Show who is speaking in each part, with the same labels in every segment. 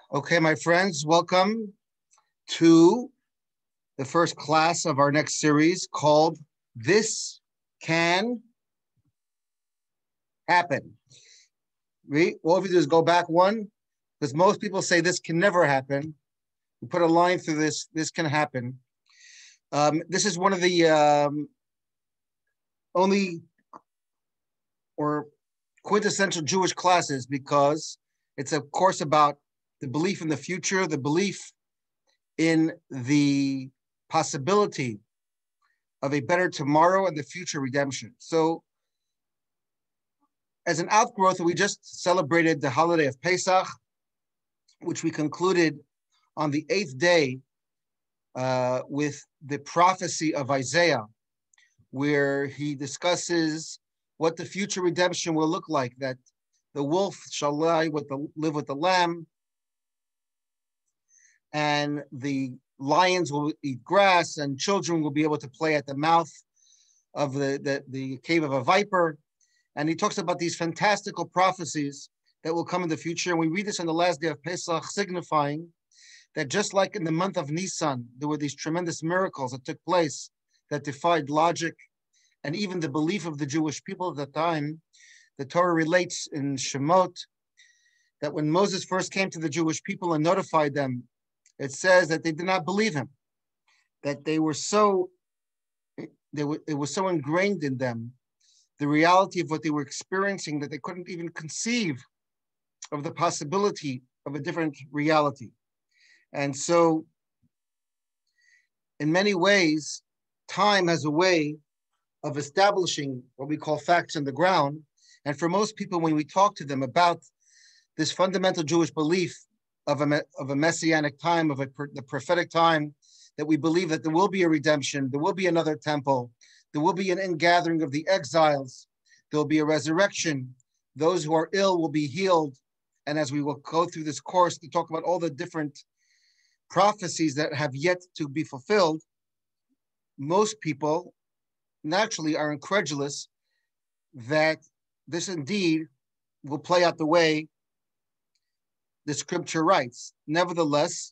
Speaker 1: Okay, my friends, welcome to the first class of our next series called This Can Happen. All we do is go back one, because most people say this can never happen. We put a line through this can happen. This is one of the only or quintessential Jewish classes because it's a course about the belief in the future, the belief in the possibility of a better tomorrow and the future redemption. So as an outgrowth, we just celebrated the holiday of Pesach, which we concluded on the 8th day with the prophecy of Isaiah, where he discusses what the future redemption will look like, that the wolf shall live with the lamb, and the lions will eat grass, and children will be able to play at the mouth of the cave of a viper. And he talks about these fantastical prophecies that will come in the future. And we read this on the last day of Pesach, signifying that just like in the month of Nisan, there were these tremendous miracles that took place that defied logic and even the belief of the Jewish people at the time. The Torah relates in Shemot that when Moses first came to the Jewish people and notified them, it says that they did not believe him, that it was so ingrained in them, the reality of what they were experiencing, that they couldn't even conceive of the possibility of a different reality. And so, in many ways, time has a way of establishing what we call facts on the ground. And for most people, when we talk to them about this fundamental Jewish belief of a messianic time, the prophetic time, that we believe that there will be a redemption, there will be another temple, there will be an ingathering of the exiles, there will be a resurrection, those who are ill will be healed. And as we will go through this course to talk about all the different prophecies that have yet to be fulfilled, most people naturally are incredulous that this indeed will play out the way the scripture writes. Nevertheless,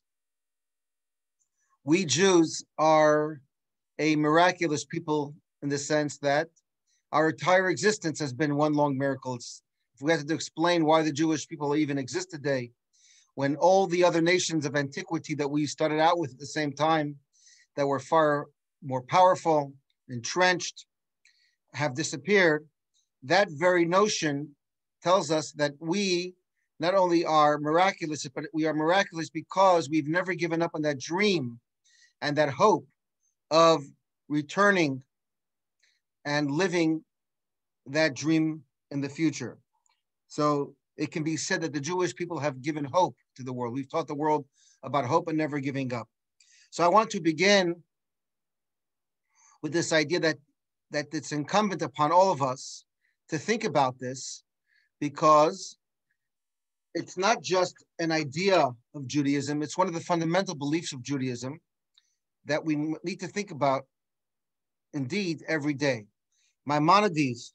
Speaker 1: we Jews are a miraculous people in the sense that our entire existence has been one long miracle. If we had to explain why the Jewish people even exist today, when all the other nations of antiquity that we started out with at the same time, that were far more powerful, entrenched, have disappeared, that very notion tells us that we not only are miraculous, but we are miraculous because we've never given up on that dream and that hope of returning and living that dream in the future. So it can be said that the Jewish people have given hope to the world. We've taught the world about hope and never giving up. So I want to begin with this idea that it's incumbent upon all of us to think about this, because it's not just an idea of Judaism, it's one of the fundamental beliefs of Judaism that we need to think about indeed every day. Maimonides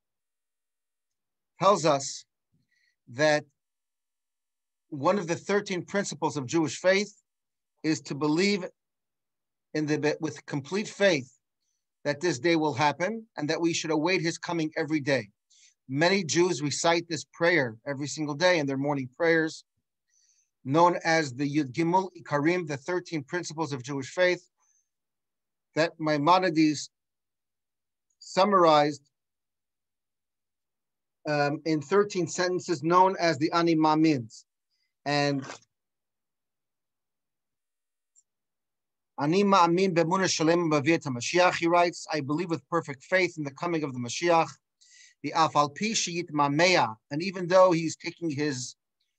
Speaker 1: tells us that one of the 13 principles of Jewish faith is to believe with complete faith that this day will happen and that we should await his coming every day. Many Jews recite this prayer every single day in their morning prayers, known as the Yud Gimel Ikarim, the 13 principles of Jewish faith, that Maimonides summarized in 13 sentences known as the Ani Ma'amins. And Ani Ma'amin b'emunah shalem b'aviat HaMashiach, he writes, I believe with perfect faith in the coming of the Mashiach, the Afal Pi Sheyit Mamea, and even though he's taking his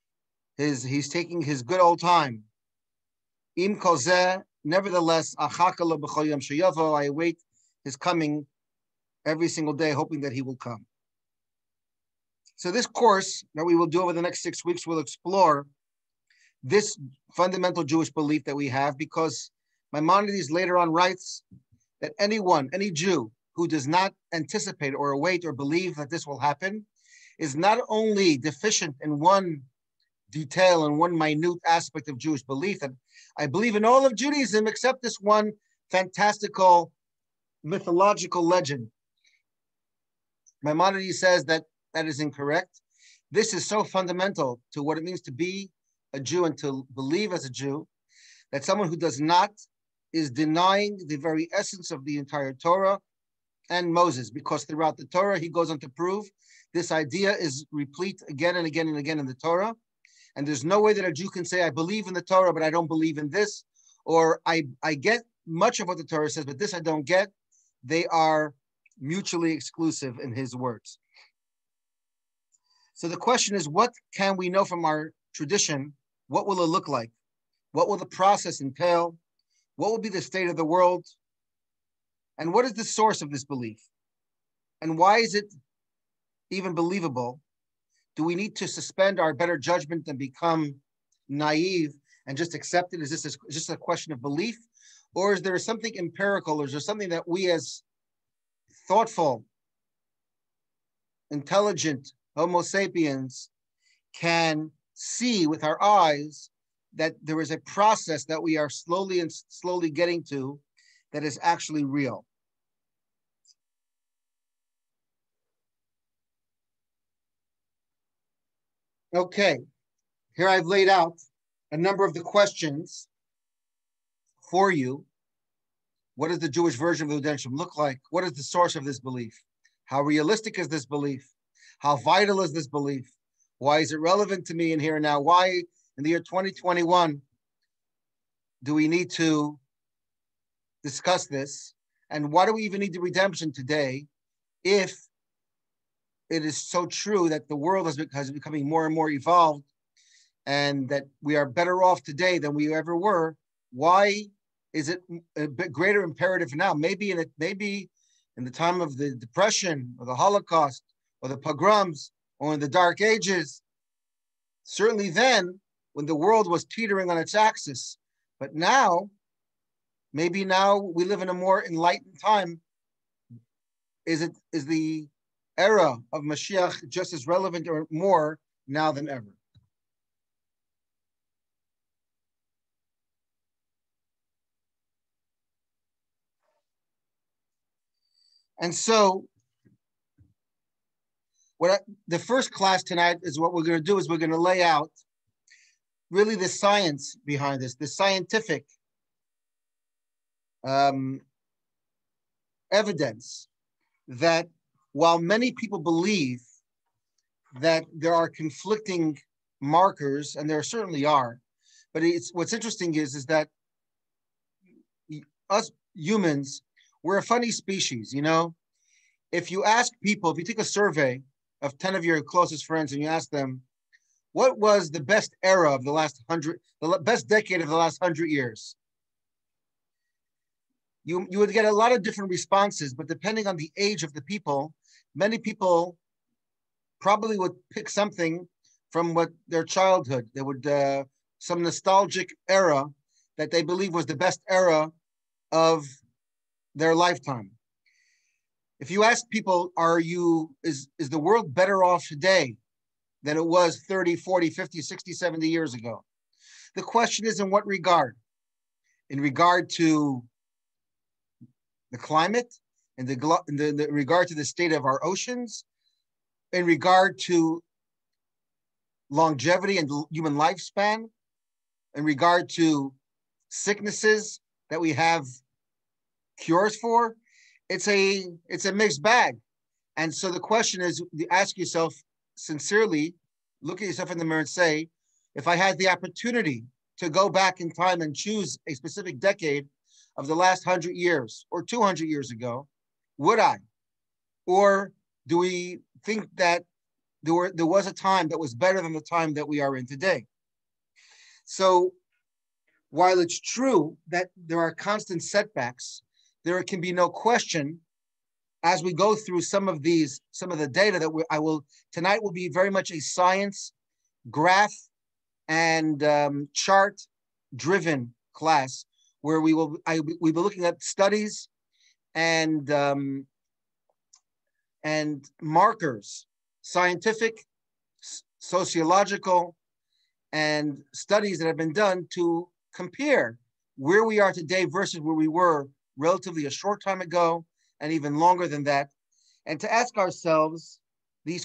Speaker 1: good old time, Im Kozeh, nevertheless, Achaka lo b'chol yom sheyavo, I await his coming every single day, hoping that he will come. So this course that we will do over the next 6 weeks will explore this fundamental Jewish belief that we have, because Maimonides later on writes that any Jew who does not anticipate or await or believe that this will happen is not only deficient in one detail and one minute aspect of Jewish belief. And I believe in all of Judaism except this one fantastical mythological legend. Maimonides says that that is incorrect. This is so fundamental to what it means to be a Jew and to believe as a Jew that someone who does not is denying the very essence of the entire Torah and Moses, because throughout the Torah, he goes on to prove this idea is replete again and again and again in the Torah. And there's no way that a Jew can say, I believe in the Torah, but I don't believe in this, or I get much of what the Torah says, but this I don't get. They are mutually exclusive in his words. So the question is, what can we know from our tradition? What will it look like? What will the process entail? What will be the state of the world? And what is the source of this belief? And why is it even believable? Do we need to suspend our better judgment and become naive and just accept it? Is this just a question of belief? Or is there something empirical, or is there something that we as thoughtful, intelligent Homo sapiens can see with our eyes that there is a process that we are slowly getting to that is actually real? Okay, here I've laid out a number of the questions for you. What does the Jewish version of the redemption look like? What is the source of this belief? How realistic is this belief? How vital is this belief? Why is it relevant to me in here and now? Why in the year 2021 do we need to discuss this? And why do we even need the redemption today if it is so true that the world has becoming more and more evolved and that we are better off today than we ever were? Why is it a bit greater imperative now? Maybe in the time of the Depression or the Holocaust or the pogroms or in the Dark Ages, certainly then when the world was teetering on its axis. But now, maybe now we live in a more enlightened time. Is the era of Mashiach just as relevant or more now than ever? And so the first class tonight is what we're going to do is we're going to lay out really the science behind this, the scientific evidence that while many people believe that there are conflicting markers, and there certainly are, but what's interesting is that us humans, we're a funny species, you know? If you ask people, if you take a survey of 10 of your closest friends and you ask them, what was the best era of the last 100, the best decade of the last 100 years? You would get a lot of different responses, but depending on the age of the people, many people probably would pick something from their childhood. They would, some nostalgic era that they believe was the best era of their lifetime. If you ask people, is the world better off today than it was 30, 40, 50, 60, 70 years ago? The question is, in what regard? In regard to the climate, in the regard to the state of our oceans, in regard to longevity and human lifespan, in regard to sicknesses that we have cures for? It's a mixed bag. And so the question is, you ask yourself sincerely, look at yourself in the mirror and say, if I had the opportunity to go back in time and choose a specific decade of the last 100 years or 200 years ago, would I? Or do we think that there was a time that was better than the time that we are in today? So while it's true that there are constant setbacks, there can be no question as we go through some of the data that tonight will be very much a science, graph, and chart driven class where we'll be looking at studies and markers, scientific, sociological, and studies that have been done to compare where we are today versus where we were relatively a short time ago and even longer than that, and to ask ourselves this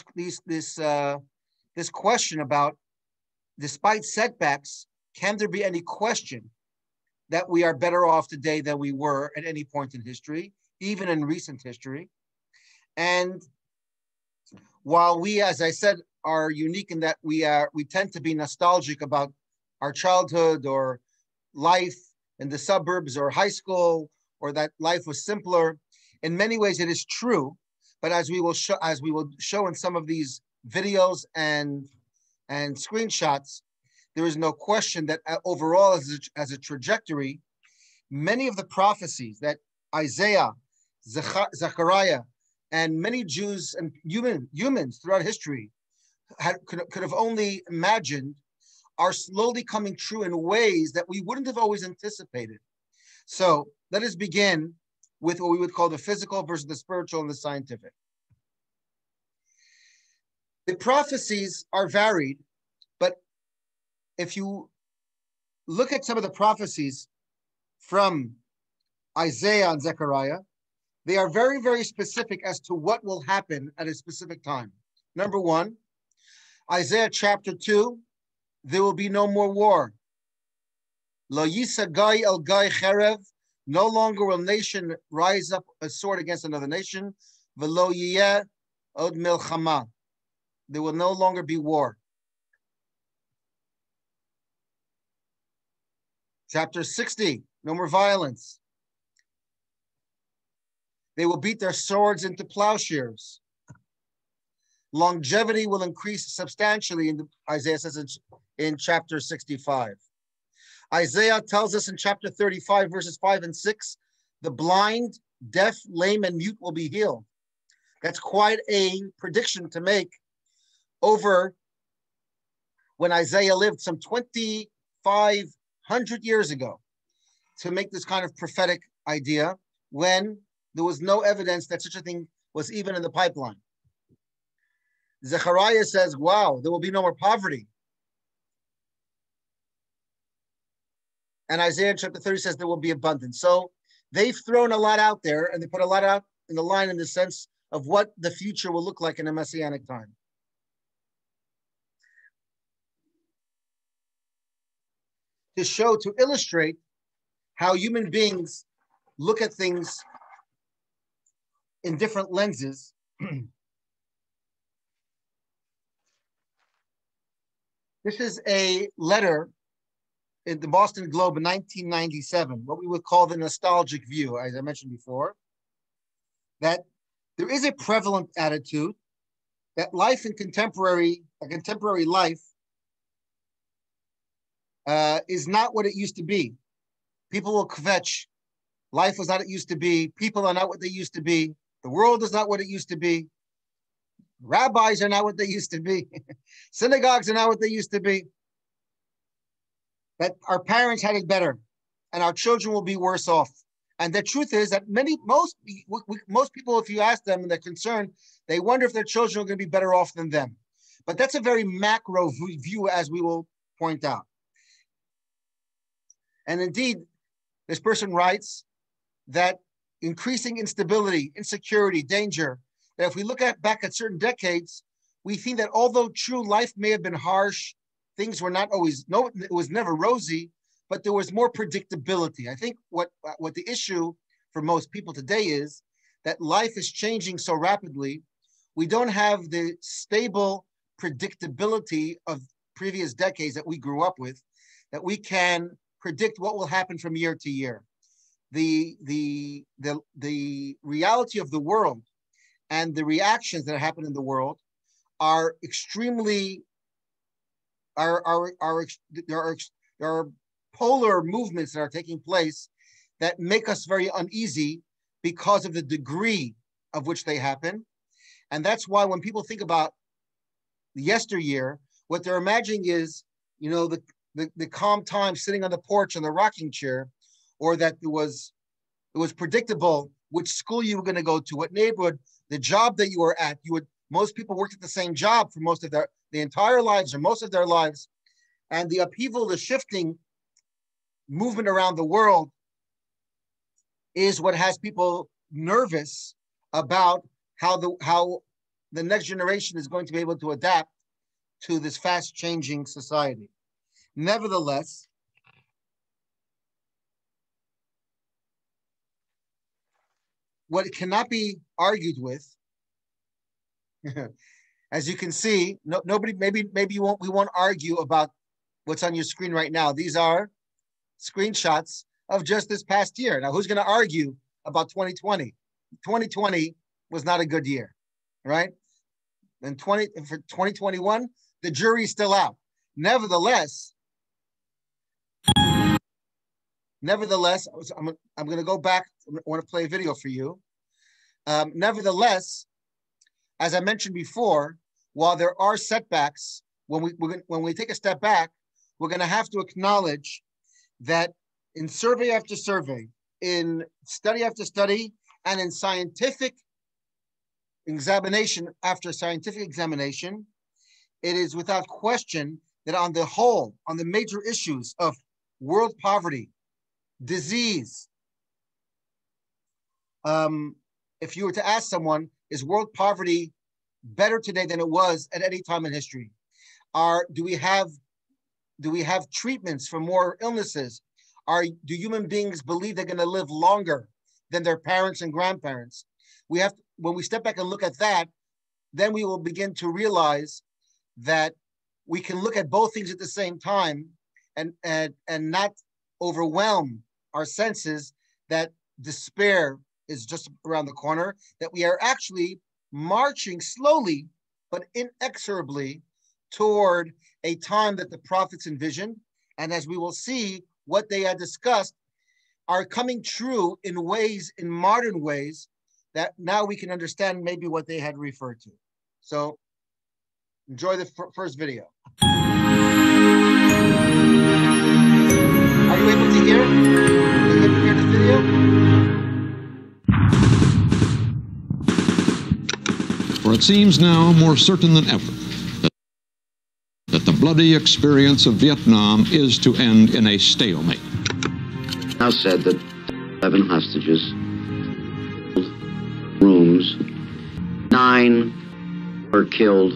Speaker 1: question about, despite setbacks, can there be any question that we are better off today than we were at any point in history, even in recent history? And while we, as I said, are unique in that we tend to be nostalgic about our childhood or life in the suburbs or high school, or that life was simpler, in many ways it is true. But as we will show in some of these videos and screenshots, there is no question that overall, as a trajectory, many of the prophecies that Isaiah, Zechariah, and many Jews and humans throughout history could have only imagined are slowly coming true in ways that we wouldn't have always anticipated. So let us begin with what we would call the physical versus the spiritual and the scientific. The prophecies are varied, but if you look at some of the prophecies from Isaiah and Zechariah, they are very, very specific as to what will happen at a specific time. Number one, Isaiah chapter 2, there will be no more war. Lo yisa gai el gai cherev, no longer will nation rise up a sword against another nation. Velo yiyeh od milchama, there will no longer be war. Chapter 60, no more violence. They will beat their swords into plowshares. Longevity will increase substantially, Isaiah says in chapter 65. Isaiah tells us in chapter 35, verses 5 and 6, the blind, deaf, lame, and mute will be healed. That's quite a prediction to make over when Isaiah lived some 2,500 years ago, to make this kind of prophetic idea when there was no evidence that such a thing was even in the pipeline. Zechariah says, wow, there will be no more poverty. And Isaiah chapter 30 says there will be abundance. So they've thrown a lot out there, and they put a lot out in the line in the sense of what the future will look like in a messianic time. To illustrate how human beings look at things in different lenses, this is a letter in the Boston Globe in 1997, what we would call the nostalgic view, as I mentioned before, that there is a prevalent attitude that life in contemporary life is not what it used to be. People will kvetch. Life was not what it used to be. People are not what they used to be. The world is not what it used to be. Rabbis are not what they used to be. Synagogues are not what they used to be. That our parents had it better, and our children will be worse off. And the truth is that most people, if you ask them and they're concerned, they wonder if their children are going to be better off than them. But that's a very macro view, as we will point out. And indeed, this person writes that increasing instability, insecurity, danger, that if we look back at certain decades, we think that although true, life may have been harsh, things were not always, it was never rosy, but there was more predictability. I think what the issue for most people today is that life is changing so rapidly, we don't have the stable predictability of previous decades that we grew up with, that we can predict what will happen from year to year. The reality of the world and the reactions that happen in the world are extremely, there are polar movements that are taking place that make us very uneasy because of the degree of which they happen. And that's why when people think about yesteryear, what they're imagining is, the calm time sitting on the porch in the rocking chair, or that it was predictable which school you were going to go to, what neighborhood, the job that you were at. Most people worked at the same job for most of the entire lives or most of their lives. And the upheaval, the shifting movement around the world is what has people nervous about how the next generation is going to be able to adapt to this fast changing society. Nevertheless, what cannot be argued with, as you can see, nobody, maybe we won't argue about what's on your screen right now. These are screenshots of just this past year. Now, who's going to argue about 2020? 2020 was not a good year, right? And for 2021, the jury's still out. Nevertheless, I'm going to go back. I want to play a video for you. Nevertheless, as I mentioned before, while there are setbacks, when we take a step back, we're going to have to acknowledge that in survey after survey, in study after study, and in scientific examination after scientific examination, it is without question that on the whole, on the major issues of world poverty, disease, if you were to ask someone, is world poverty better today than it was at any time in history? Do we have treatments for more illnesses? Do human beings believe they're going to live longer than their parents and grandparents? When we step back and look at that, then we will begin to realize that we can look at both things at the same time and not overwhelm our senses that despair is just around the corner, that we are actually marching slowly but inexorably toward a time that the prophets envisioned. And as we will see, what they had discussed are coming true in modern ways, that now we can understand maybe what they had referred to. So enjoy the first video. Are you able to hear? Are you able to hear the video?
Speaker 2: For it seems now more certain than ever that the bloody experience of Vietnam is to end in a stalemate.
Speaker 3: Now said that 11 hostages, rooms, 9 were killed.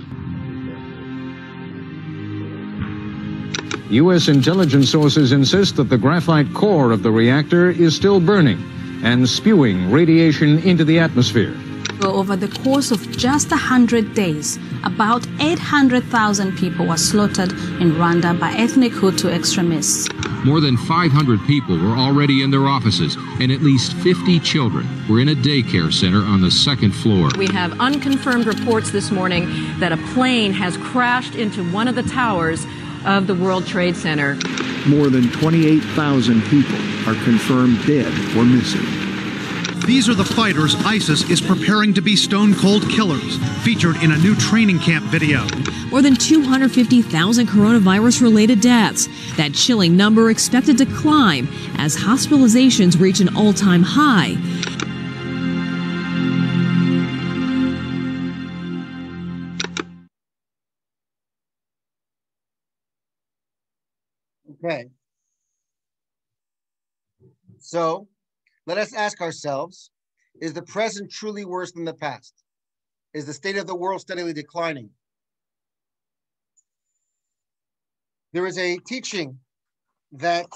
Speaker 4: U.S. intelligence sources insist that the graphite core of the reactor is still burning and spewing radiation into the atmosphere.
Speaker 5: Over the course of just 100 days, about 800,000 people were slaughtered in Rwanda by ethnic Hutu extremists.
Speaker 6: More than 500 people were already in their offices, and at least 50 children were in a daycare center on the second floor.
Speaker 7: We have unconfirmed reports this morning that a plane has crashed into one of the towers of the World Trade Center.
Speaker 8: More than 28,000 people are confirmed dead or missing.
Speaker 9: These are the fighters ISIS is preparing to be stone-cold killers, featured in a new training camp video.
Speaker 10: More than 250,000 coronavirus-related deaths. That chilling number expected to climb as hospitalizations reach an all-time high.
Speaker 1: Okay. So let us ask ourselves, is the present truly worse than the past? Is the state of the world steadily declining? There is a teaching that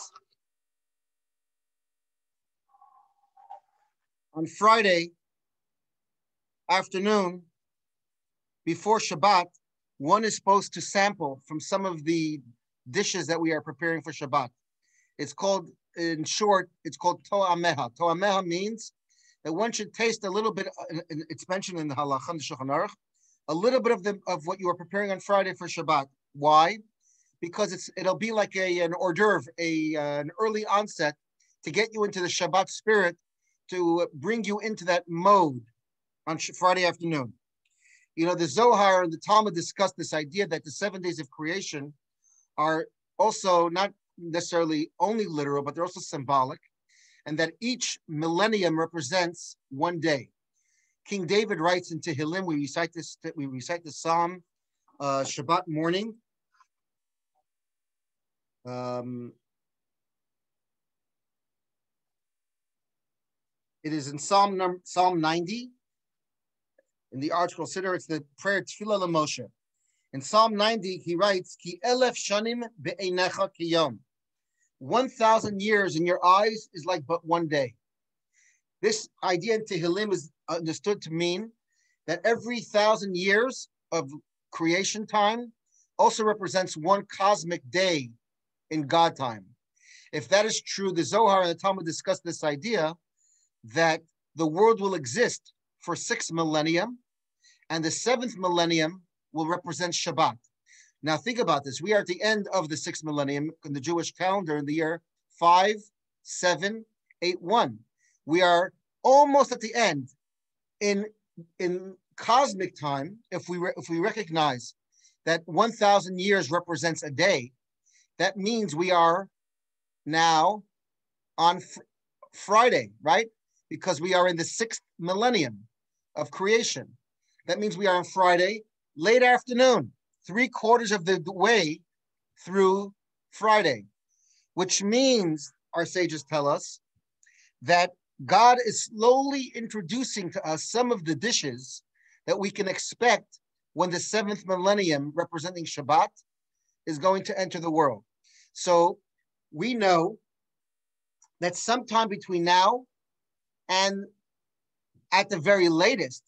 Speaker 1: on Friday afternoon, before Shabbat, one is supposed to sample from some of the dishes that we are preparing for Shabbat. It's called, in short, it's called to'ameha. To'ameha means that one should taste a little bit, it's mentioned in the Halakha, the Shulchan Aruch, a little bit of what you are preparing on Friday for Shabbat. Why? Because it'll be like an hors d'oeuvre, an early onset to get you into the Shabbat spirit, to bring you into that mode on Friday afternoon. You know, the Zohar and the Talmud discuss this idea that the 7 days of creation are also not necessarily only literal, but they're also symbolic, and that each millennium represents one day. King David writes in Tehillim, we recite the Psalm Shabbat morning. It is in Psalm 90. In the article consider it's the prayer Tefillah LaMoshe. In Psalm 90, he writes, Ki elef shanim be'einecha kiyom. 1,000 years in your eyes is like but one day. This idea in Tehillim is understood to mean that every 1,000 years of creation time also represents one cosmic day in God time. If that is true, the Zohar and the Talmud discuss this idea that the world will exist for 6 millennium, and the 7th millennium will represent Shabbat. Now think about this. We are at the end of the 6th millennium in the Jewish calendar in the year 5781. We are almost at the end. In cosmic time, if we recognize that 1,000 years represents a day, that means we are now on Friday, right? Because we are in the 6th millennium of creation. That means we are on Friday, late afternoon, 3/4 of the way through Friday, which means, our sages tell us, that God is slowly introducing to us some of the dishes that we can expect when the 7th millennium, representing Shabbat, is going to enter the world. So we know that sometime between now and at the very latest,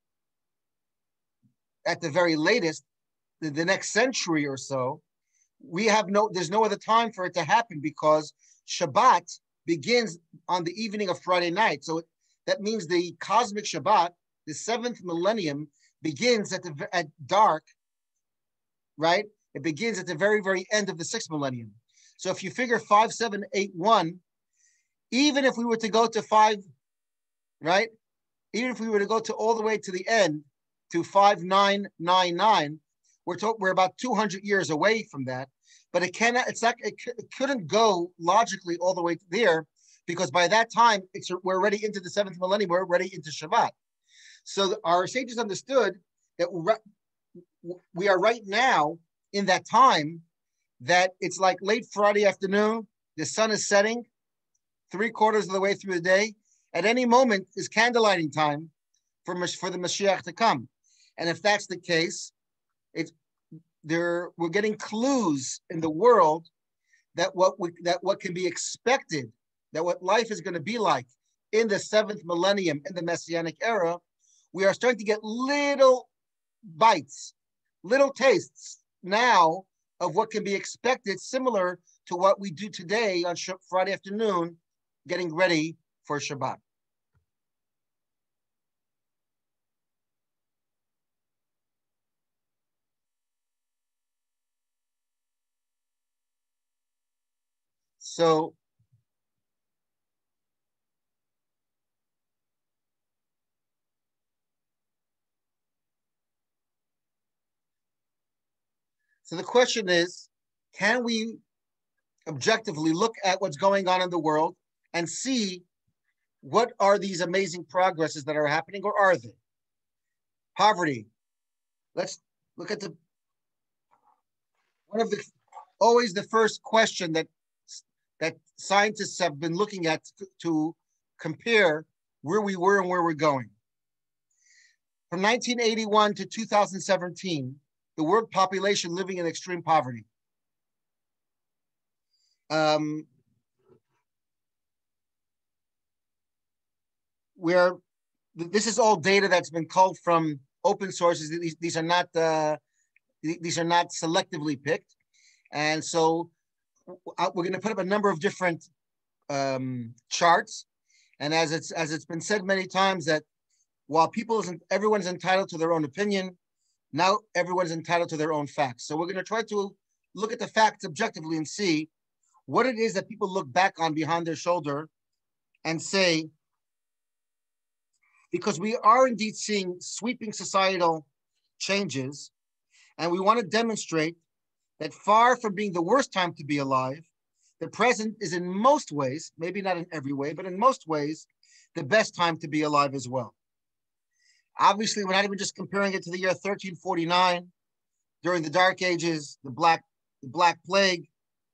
Speaker 1: the next century or so, there's no other time for it to happen because Shabbat begins on the evening of Friday night. So that means the cosmic Shabbat, the 7th millennium, begins at dark, right? It begins at the very, very end of the 6th millennium. So if you figure 5781, even if we were to go to 5, right? Even if we were to go to all the way to the end, to 5999, we're about 200 years away from that. But it couldn't go logically all the way to there, because by that time we're already into the 7th millennium. We're already into Shabbat. So our sages understood that we are right now in that time that it's like late Friday afternoon. The sun is setting, 3/4 of the way through the day. At any moment is candlelighting time for the Mashiach to come. And if that's the case, we're getting clues in the world that what can be expected, that what life is going to be like in the 7th millennium, in the Messianic era, we are starting to get little bites, little tastes now of what can be expected, similar to what we do today on Friday afternoon, getting ready for Shabbat. So the question is, can we objectively look at what's going on in the world and see what are these amazing progresses that are happening, or are they? Poverty. Let's look at always the first question that scientists have been looking at to compare where we were and where we're going. From 1981 to 2017, the world population living in extreme poverty. This is all data that's been culled from open sources. These are not selectively picked, and so we're going to put up a number of different charts. And as it's been said many times, that while everyone's entitled to their own opinion, now everyone's entitled to their own facts. So we're going to try to look at the facts objectively and see what it is that people look back on behind their shoulder and say, because we are indeed seeing sweeping societal changes, and we want to demonstrate that far from being the worst time to be alive, the present is in most ways, maybe not in every way, but in most ways, the best time to be alive as well. Obviously, we're not even just comparing it to the year 1349, during the Dark Ages, the Black Plague.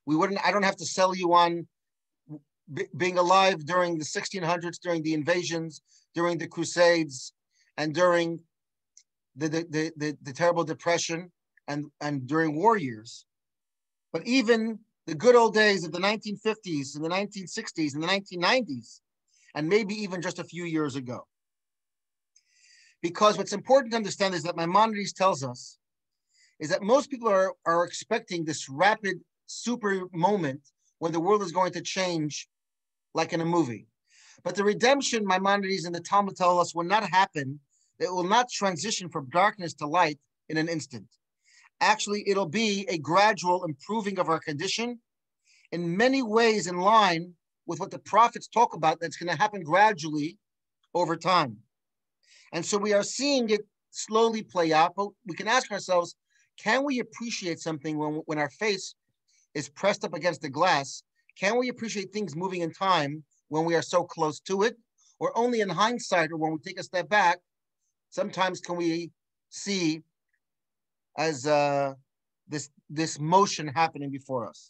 Speaker 1: I don't have to sell you on being alive during the 1600s, during the invasions, during the Crusades, and during the terrible Depression and during war years. But even the good old days of the 1950s and the 1960s and the 1990s, and maybe even just a few years ago. Because what's important to understand is that Maimonides tells us is that most people are expecting this rapid super moment when the world is going to change like in a movie. But the redemption, Maimonides and the Talmud tell us, will not happen. It will not transition from darkness to light in an instant. Actually, it'll be a gradual improving of our condition in many ways in line with what the prophets talk about, that's going to happen gradually over time. And so we are seeing it slowly play out, but we can ask ourselves, can we appreciate something when our face is pressed up against the glass? Can we appreciate things moving in time when we are so close to it? Or only in hindsight, or when we take a step back, sometimes can we see as this motion happening before us?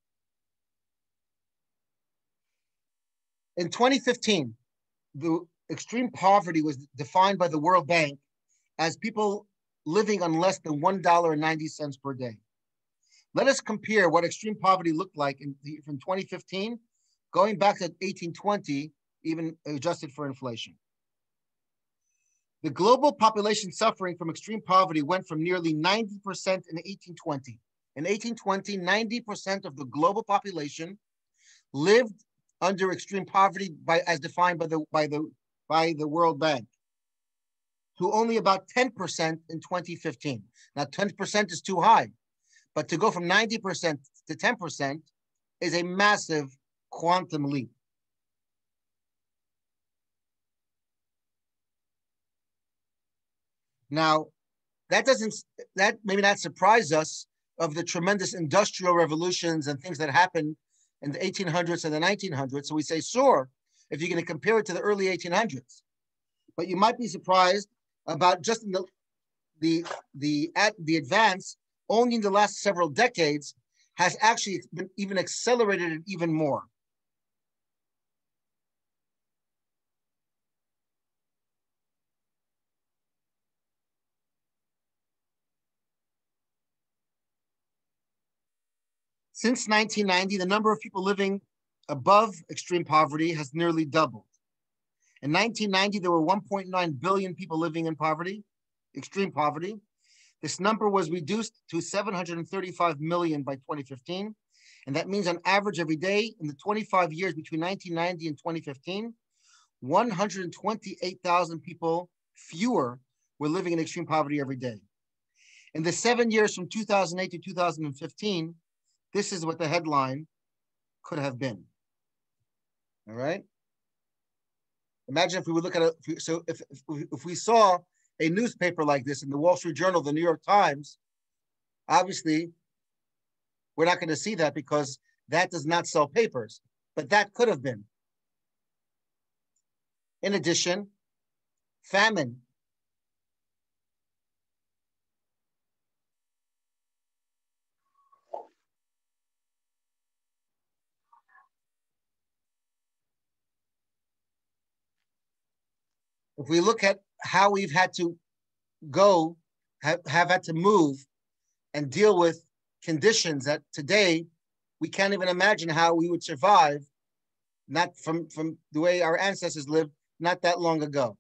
Speaker 1: In 2015, the extreme poverty was defined by the World Bank as people living on less than $1.90 per day. Let us compare what extreme poverty looked like from 2015, going back to 1820, even adjusted for inflation. The global population suffering from extreme poverty went from nearly 90% in 1820. In 1820, 90% of the global population lived under extreme poverty as defined by the World Bank, to only about 10% in 2015. Now, 10% is too high, but to go from 90% to 10% is a massive quantum leap. Now, that maybe not surprise us of the tremendous industrial revolutions and things that happened in the 1800s and the 1900s. So we say, sure, if you're going to compare it to the early 1800s. But you might be surprised about just in the advance only in the last several decades has actually been even accelerated it even more. Since 1990, the number of people living above extreme poverty has nearly doubled. In 1990, there were 1.9 billion people living in poverty, extreme poverty. This number was reduced to 735 million by 2015. And that means on average every day in the 25 years between 1990 and 2015, 128,000 people fewer were living in extreme poverty every day. In the 7 years from 2008 to 2015, this is what the headline could have been. All right. Imagine if we would look at it. If we saw a newspaper like this in the Wall Street Journal, the New York Times, obviously we're not going to see that because that does not sell papers, but that could have been. In addition, famine. If we look at how we've had to go, have had to move and deal with conditions that today we can't even imagine how we would survive, not from the way our ancestors lived not that long ago.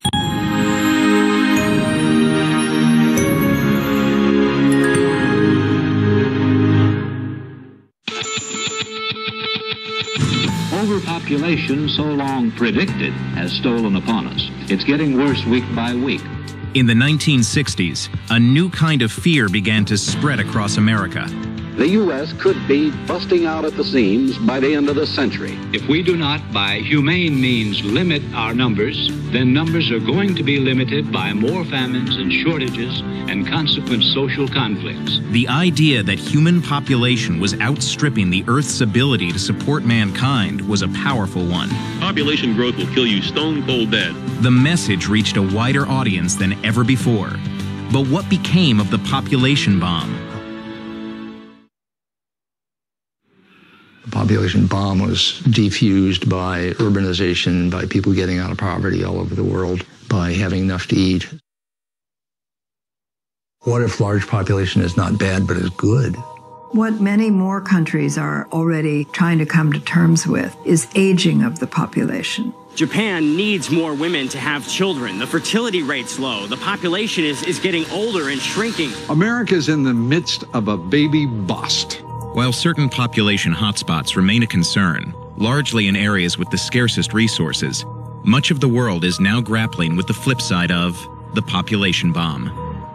Speaker 11: Overpopulation, so long predicted, has stolen upon us. It's getting worse week by week.
Speaker 12: In the 1960s, a new kind of fear began to spread across America.
Speaker 3: The U.S. could be busting out at the seams by the end of the century.
Speaker 13: If we do not, by humane means, limit our numbers, then numbers are going to be limited by more famines and shortages and consequent social conflicts.
Speaker 12: The idea that human population was outstripping the Earth's ability to support mankind was a powerful one.
Speaker 14: Population growth will kill you stone cold dead.
Speaker 12: The message reached a wider audience than ever before. But what became of the population bomb?
Speaker 15: population bomb was defused by urbanization, by people getting out of poverty all over the world, by having enough to eat. What if large population is not bad, but is good?
Speaker 16: What many more countries are already trying to come to terms with is aging of the population.
Speaker 17: Japan needs more women to have children. The fertility rate's low. The population is getting older and shrinking.
Speaker 2: America's in the midst of a baby bust.
Speaker 12: While certain population hotspots remain a concern, largely in areas with the scarcest resources, much of the world is now grappling with the flip side of the population bomb.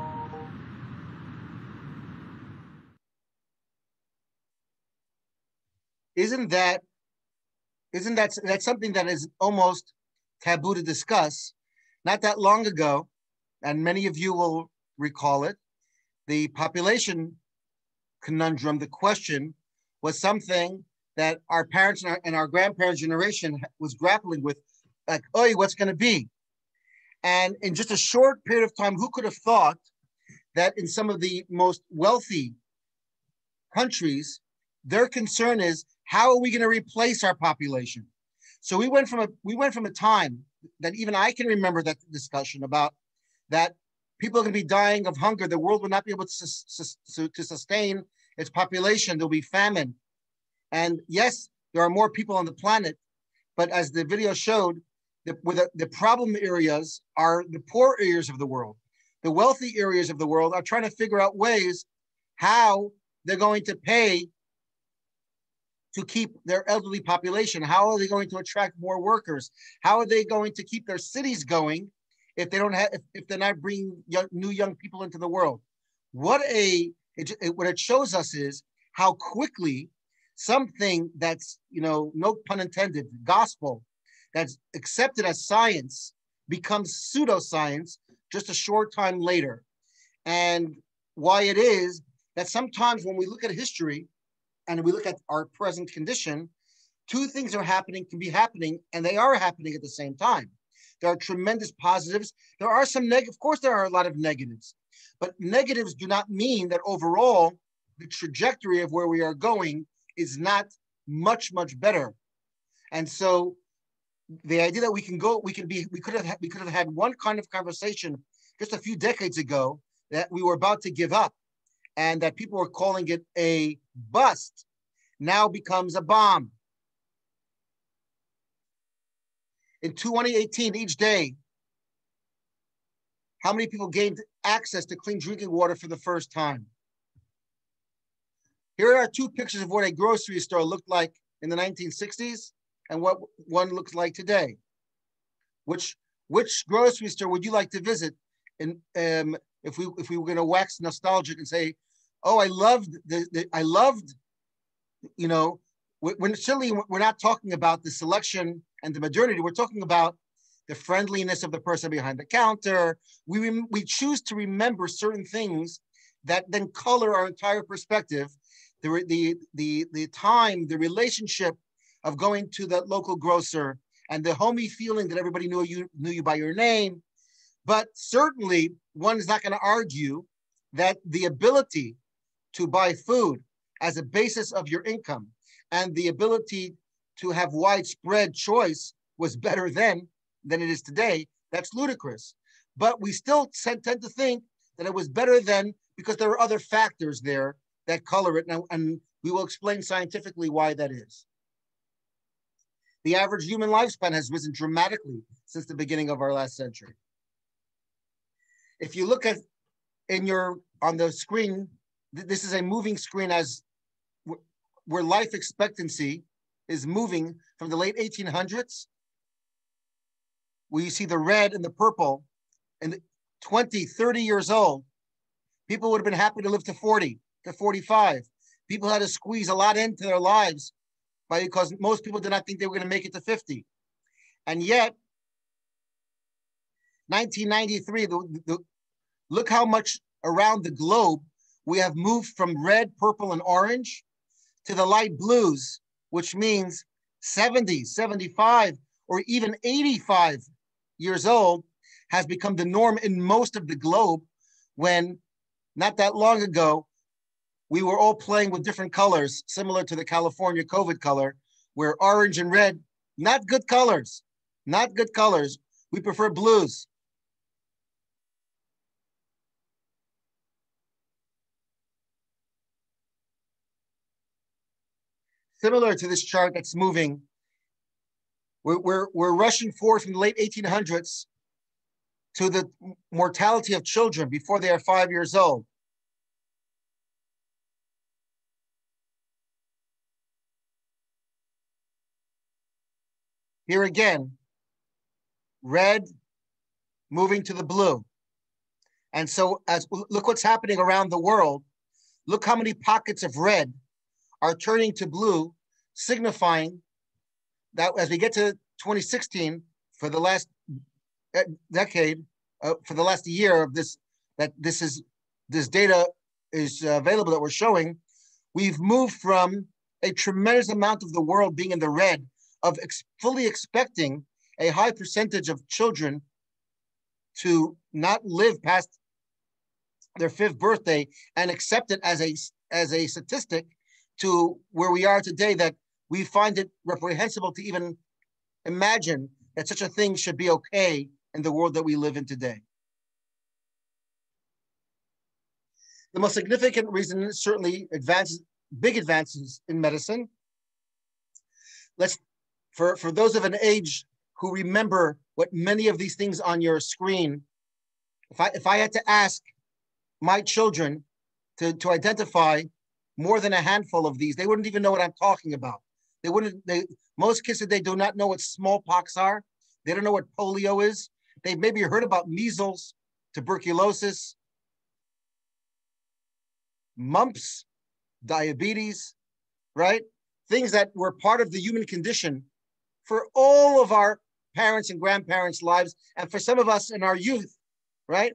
Speaker 1: Isn't that that's something that is almost taboo to discuss? Not that long ago, and many of you will recall it, the population conundrum, the question, was something that our parents and our grandparents' generation was grappling with, like, oh, what's going to be? And in just a short period of time, who could have thought that in some of the most wealthy countries, their concern is, how are we going to replace our population? So we went from a time that even I can remember that discussion about that people are going to be dying of hunger. The world will not be able to sustain its population. There'll be famine. And yes, there are more people on the planet, but as the video showed, the problem areas are the poor areas of the world. The wealthy areas of the world are trying to figure out ways how they're going to pay to keep their elderly population. How are they going to attract more workers? How are they going to keep their cities going if they don't have, if they're not bringing new young people into the world? What it shows us is how quickly something that's, no pun intended, gospel, that's accepted as science becomes pseudoscience just a short time later. And why it is that sometimes when we look at history, and we look at our present condition, two things can be happening, and they are happening at the same time. There are tremendous positives. There are some negatives. Of course, there are a lot of negatives, but negatives do not mean that overall the trajectory of where we are going is not much, much better. And so the idea that we could have had one kind of conversation just a few decades ago that we were about to give up, and that people were calling it a bust, now becomes a bomb. In 2018, each day, how many people gained access to clean drinking water for the first time? Here are two pictures of what a grocery store looked like in the 1960s and what one looks like today. Which grocery store would you like to visit? And if we were going to wax nostalgic and say, oh, I loved, when certainly we're not talking about the selection and the modernity, we're talking about the friendliness of the person behind the counter. We choose to remember certain things that then color our entire perspective. The time, the relationship of going to that local grocer and the homey feeling that everybody knew you by your name. But certainly one is not going to argue that the ability to buy food as a basis of your income and the ability to have widespread choice was better then than it is today. That's ludicrous. But we still tend to think that it was better then because there are other factors there that color it, and we will explain scientifically why that is. The average human lifespan has risen dramatically since the beginning of our last century. If you look at on the screen, this is a moving screen as where life expectancy is moving from the late 1800s, where you see the red and the purple, and 20, 30 years old, people would have been happy to live to 40, to 45. People had to squeeze a lot into their lives because most people did not think they were going to make it to 50. And yet, 1993, look how much around the globe we have moved from red, purple, and orange to the light blues, which means 70, 75, or even 85 years old has become the norm in most of the globe, when not that long ago, we were all playing with different colors, similar to the California COVID color, where orange and red, not good colors, not good colors. We prefer blues. Similar to this chart that's moving, we're rushing forward from the late 1800s to the mortality of children before they are 5 years old. Here again, red moving to the blue. And so look what's happening around the world. Look how many pockets of red are turning to blue, signifying that as we get to 2016, for the last decade, for the last year of this, this data is available that we're showing, we've moved from a tremendous amount of the world being in the red, of fully expecting a high percentage of children to not live past their 5th birthday and accept it as a statistic, to where we are today, that we find it reprehensible to even imagine that such a thing should be okay in the world that we live in today. The most significant reason is certainly big advances in medicine. For those of an age who remember what many of these things on your screen, if I had to ask my children to identify more than a handful of these, they wouldn't even know what I'm talking about. Most kids today do not know what smallpox are. They don't know what polio is. They've maybe heard about measles, tuberculosis, mumps, diabetes, right? Things that were part of the human condition for all of our parents and grandparents' lives, and for some of us in our youth, right?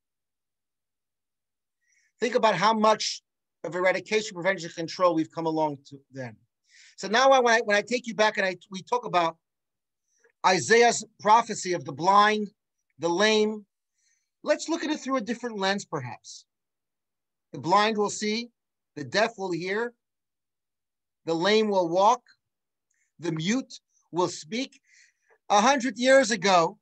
Speaker 1: Think about how much of eradication, prevention, control we've come along to then. So now when I take you back and we talk about Isaiah's prophecy of the blind, the lame, let's look at it through a different lens, perhaps. The blind will see, the deaf will hear, the lame will walk, the mute will speak. 100 years ago,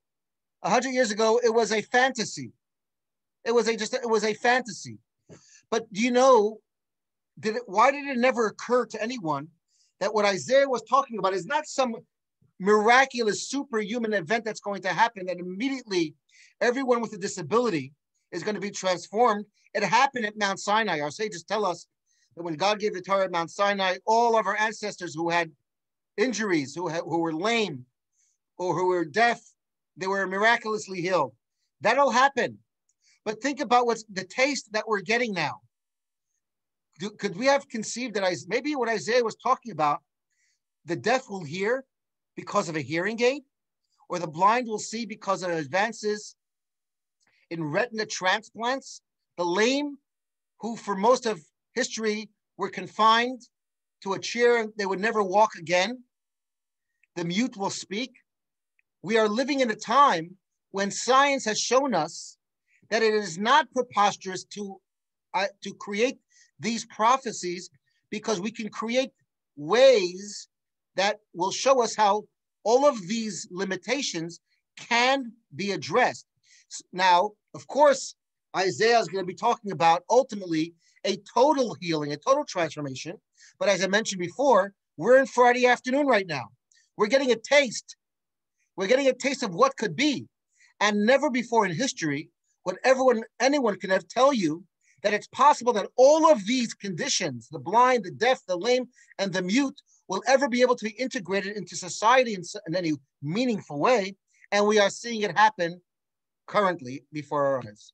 Speaker 1: it was a fantasy. It was a fantasy. But do you know, why did it never occur to anyone that what Isaiah was talking about is not some miraculous superhuman event that's going to happen, that immediately everyone with a disability is going to be transformed? It happened at Mount Sinai. Our sages tell us that when God gave the Torah at Mount Sinai, all of our ancestors who had injuries, who were lame, or who were deaf, they were miraculously healed. That'll happen. But think about what's the taste that we're getting now. Could we have conceived that maybe what Isaiah was talking about, the deaf will hear because of a hearing aid, or the blind will see because of advances in retina transplants, the lame, who for most of history were confined to a chair and they would never walk again, the mute will speak. We are living in a time when science has shown us that it is not preposterous to create these prophecies, because we can create ways that will show us how all of these limitations can be addressed. Now, of course, Isaiah is going to be talking about ultimately a total healing, a total transformation. But as I mentioned before, we're in Friday afternoon right now. We're getting a taste. We're getting a taste of what could be. And never before in history would anyone can have tell you that it's possible that all of these conditions, the blind, the deaf, the lame, and the mute, will ever be able to be integrated into society in any meaningful way. And we are seeing it happen currently before our eyes.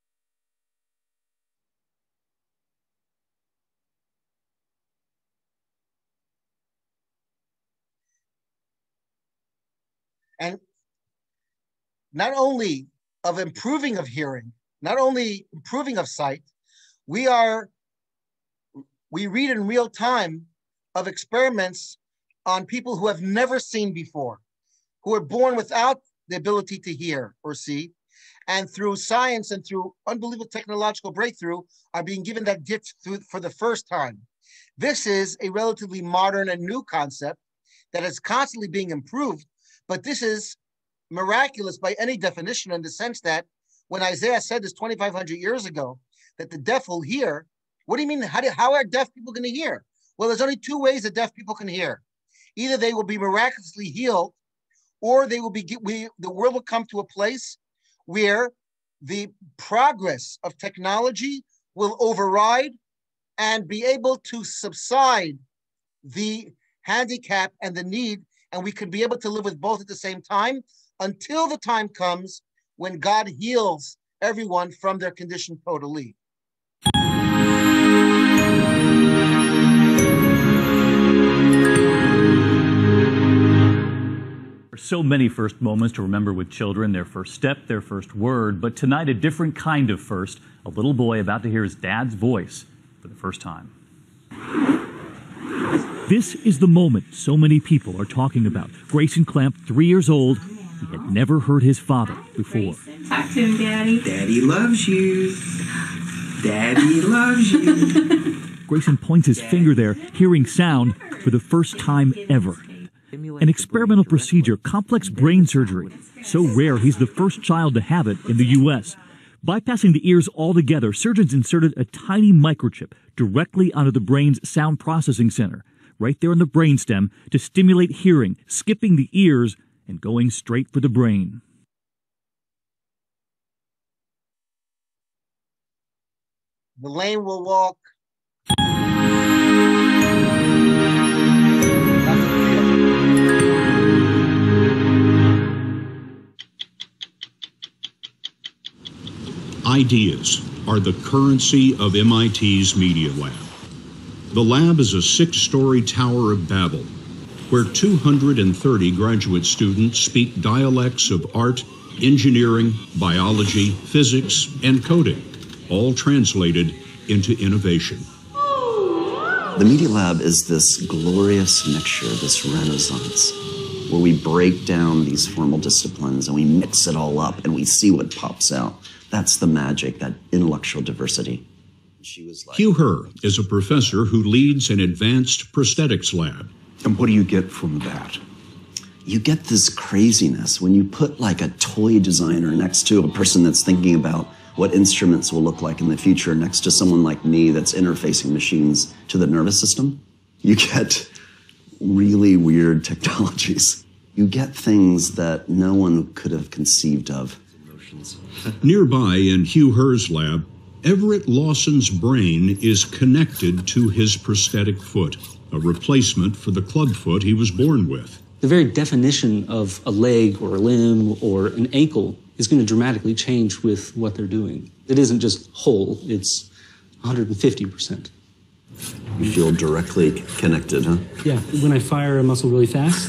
Speaker 1: And not only of improving of hearing, not only improving of sight, we read in real time of experiments on people who have never seen before, who are born without the ability to hear or see. and through science and through unbelievable technological breakthrough are being given that gift for the first time. This is a relatively modern and new concept that is constantly being improved, but this is miraculous by any definition in the sense that when Isaiah said this 2,500 years ago, that the deaf will hear, what do you mean, how are deaf people going to hear? Well, there's only two ways that deaf people can hear. Either they will be miraculously healed, or they will be, the world will come to a place where the progress of technology will override and be able to subside the handicap and the need, and we could be able to live with both at the same time until the time comes when God heals everyone from their condition totally.
Speaker 18: So many first moments to remember with children, their first step, their first word, but tonight a different kind of first, a little boy about to hear his dad's voice for the first time.
Speaker 8: This is the moment so many people are talking about. Grayson Clamp, 3 years old, he had never heard his father before.
Speaker 19: Talk to him, Daddy.
Speaker 20: Daddy loves you. Daddy loves you.
Speaker 8: Grayson points his finger there, hearing sound for the first time ever. An experimental procedure, complex brain surgery. So rare, he's the first child to have it in the U.S. Bypassing the ears altogether, surgeons inserted a tiny microchip directly onto the brain's sound processing center, right there in the brainstem, to stimulate hearing, skipping the ears and going straight for the brain.
Speaker 1: The lame will walk.
Speaker 2: Ideas are the currency of MIT's Media Lab. The lab is a 6-story Tower of Babel, where 230 graduate students speak dialects of art, engineering, biology, physics, and coding, all translated into innovation.
Speaker 21: The Media Lab is this glorious mixture, this renaissance, where we break down these formal disciplines and we mix it all up and we see what pops out. That's the magic, that intellectual diversity.
Speaker 2: Hugh Herr is a professor who leads an advanced prosthetics lab.
Speaker 20: And what do you get from that?
Speaker 21: You get this craziness when you put like a toy designer next to a person that's thinking about what instruments will look like in the future next to someone like me that's interfacing machines to the nervous system. You get really weird technologies. You get things that no one could have conceived of.
Speaker 2: Nearby in Hugh Herr's lab, Everett Lawson's brain is connected to his prosthetic foot, a replacement for the clubfoot he was born with.
Speaker 22: The very definition of a leg or a limb or an ankle is going to dramatically change with what they're doing. It isn't just whole, it's 150%.
Speaker 21: You feel directly connected, huh?
Speaker 22: Yeah, when I fire a muscle really fast,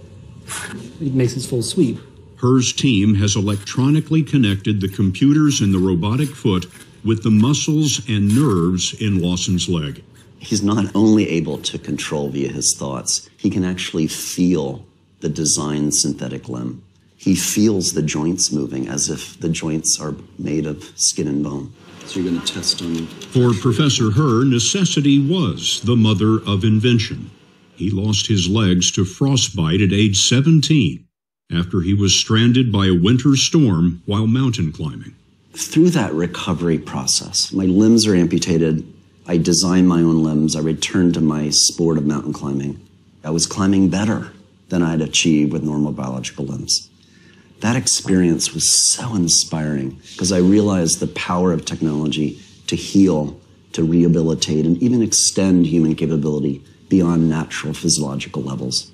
Speaker 22: it makes its full sweep.
Speaker 2: Herr's team has electronically connected the computers in the robotic foot with the muscles and nerves in Lawson's leg.
Speaker 21: He's not only able to control via his thoughts, he can actually feel the designed synthetic limb. He feels the joints moving as if the joints are made of skin and bone. So you're going to test on...
Speaker 2: For Professor Herr, necessity was the mother of invention. He lost his legs to frostbite at age 17 after he was stranded by a winter storm while mountain climbing.
Speaker 21: Through that recovery process, my limbs are amputated. I designed my own limbs. I returned to my sport of mountain climbing. I was climbing better than I'd achieved with normal biological limbs. That experience was so inspiring because I realized the power of technology to heal, to rehabilitate, and even extend human capability beyond natural physiological levels.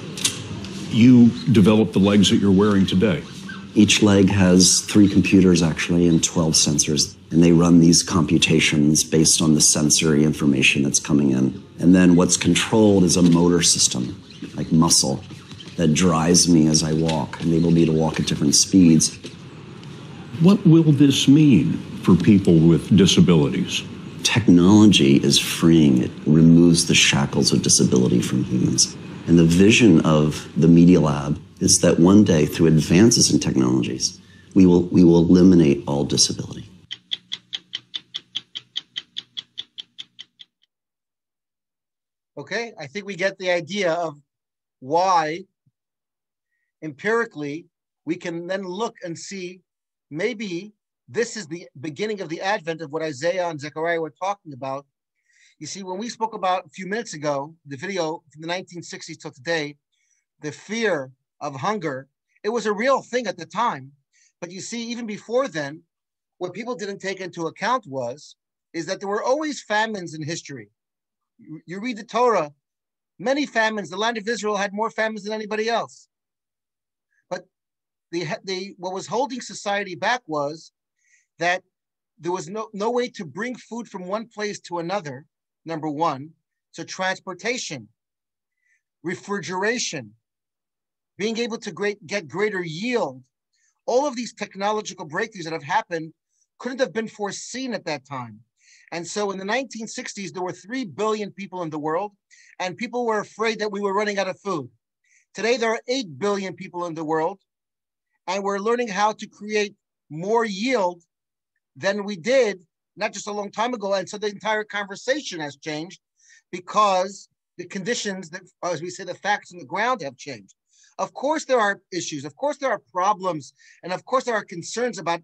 Speaker 2: You developed the legs that you're wearing today.
Speaker 21: Each leg has 3 computers actually and 12 sensors, and they run these computations based on the sensory information that's coming in. And then what's controlled is a motor system, like muscle, that drives me as I walk, enable me to walk at different speeds.
Speaker 2: What will this mean for people with disabilities?
Speaker 21: Technology is freeing. It removes the shackles of disability from humans. And the vision of the Media Lab is that one day, through advances in technologies, We will eliminate all disability.
Speaker 1: Okay, I think we get the idea of why empirically we can then look and see maybe this is the beginning of the advent of what Isaiah and Zechariah were talking about. You see, when we spoke about a few minutes ago, the video from the 1960s till today, the fear of hunger, it was a real thing at the time. But you see, even before then, what people didn't take into account is that there were always famines in history. You read the Torah, many famines. The land of Israel had more famines than anybody else. But what was holding society back was that there was no way to bring food from one place to another, number one. So transportation, refrigeration, being able to get greater yield, all of these technological breakthroughs that have happened couldn't have been foreseen at that time. And so in the 1960s, there were 3 billion people in the world, and people were afraid that we were running out of food. Today, there are 8 billion people in the world, and we're learning how to create more yield than we did, not just a long time ago. And so the entire conversation has changed because the conditions that, as we say, the facts on the ground have changed. Of course, there are issues. Of course, there are problems. And of course, there are concerns about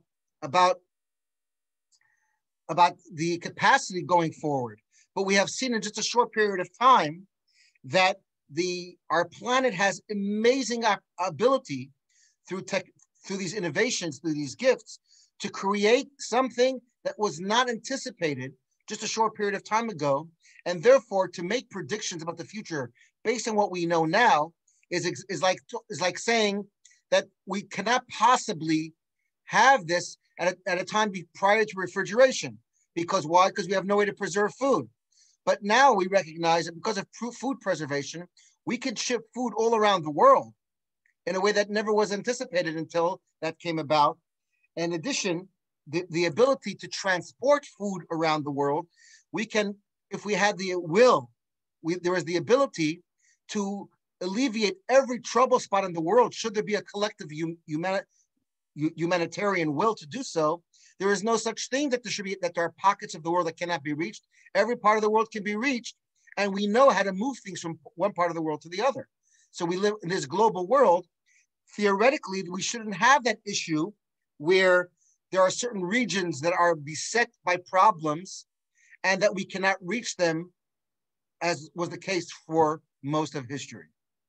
Speaker 1: the capacity going forward. But we have seen in just a short period of time that our planet has amazing ability through these innovations, through these gifts, to create something that was not anticipated just a short period of time ago. And therefore, to make predictions about the future based on what we know now is like saying that we cannot possibly have this at a time prior to refrigeration. Because why? Because we have no way to preserve food. But now we recognize that because of food preservation, we can ship food all around the world in a way that never was anticipated until that came about. In addition, the ability to transport food around the world, we can, if we had the will, there is the ability to alleviate every trouble spot in the world. Should there be a collective humanitarian will to do so, there is no such thing that there are pockets of the world that cannot be reached. Every part of the world can be reached, and we know how to move things from one part of the world to the other. So we live in this global world. Theoretically, we shouldn't have that issue where there are certain regions that are beset by problems and that we cannot reach them, as was the case for most of history.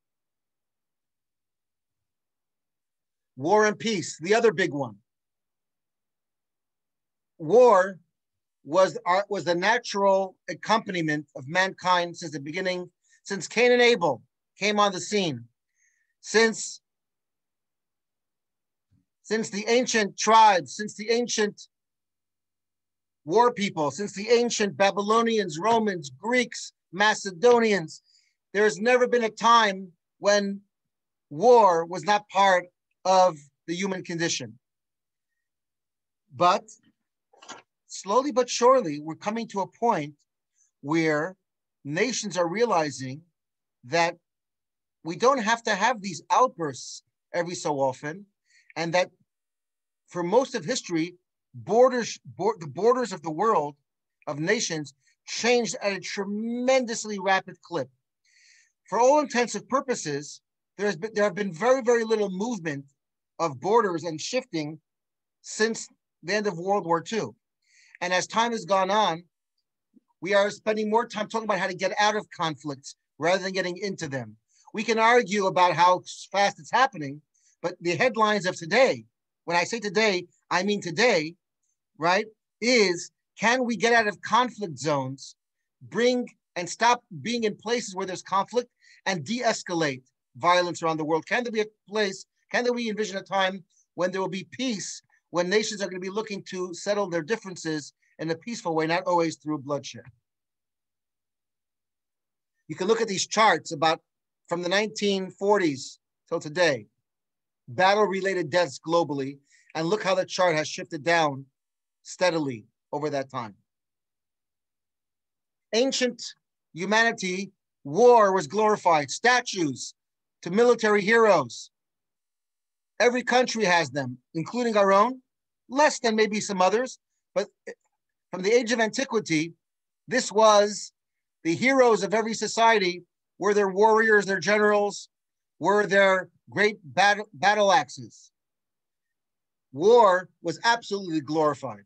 Speaker 1: War and peace, the other big one. War was the natural accompaniment of mankind since the beginning, since Cain and Abel came on the scene, since the ancient tribes, since the ancient war people, since the ancient Babylonians, Romans, Greeks, Macedonians. There's never been a time when war was not part of the human condition. But slowly but surely, we're coming to a point where nations are realizing that we don't have to have these outbursts every so often, and that for most of history, the borders of the world, of nations, changed at a tremendously rapid clip. For all intents and purposes, there have been very, very little movement of borders and shifting since the end of World War II. And as time has gone on, we are spending more time talking about how to get out of conflicts rather than getting into them. We can argue about how fast it's happening, but the headlines of today, when I say today, I mean today, right, is can we get out of conflict zones, and stop being in places where there's conflict and de-escalate violence around the world? Can there be a place, can we envision a time when there will be peace, when nations are going to be looking to settle their differences in a peaceful way, not always through bloodshed? You can look at these charts about from the 1940s till today, battle-related deaths globally, and look how the chart has shifted down steadily over that time. Ancient humanity, war was glorified, statues to military heroes. Every country has them, including our own, less than maybe some others. But from the age of antiquity, this was the heroes of every society, were their warriors, their generals, were their great battle axes. War was absolutely glorified.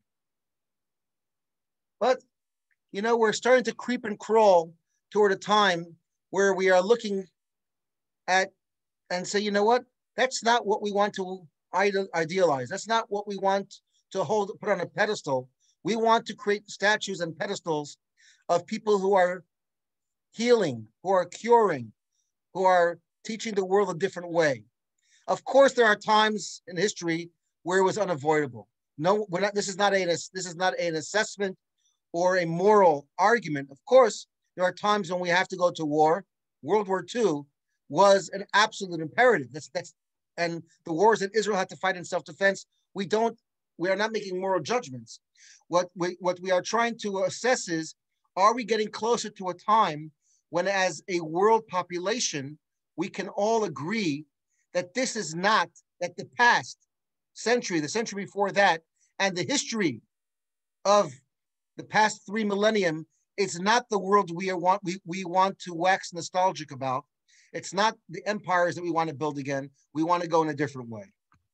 Speaker 1: But, you know, we're starting to creep and crawl toward a time where we are looking at and say, you know what, that's not what we want to idealize. That's not what we want to put on a pedestal. We want to create statues and pedestals of people who are healing, who are curing, who are teaching the world a different way. Of course, there are times in history where it was unavoidable. No, this is not an assessment or a moral argument. Of course, there are times when we have to go to war. World War II was an absolute imperative. And the wars that Israel had to fight in self-defense. We are not making moral judgments. What we are trying to assess is, are we getting closer to a time when, as a world population, we can all agree that this is not, that the past century, the century before that, and the history of the past 3 millennium is not the world we want to wax nostalgic about. It's not the empires that we want to build again. We want to go in a different way.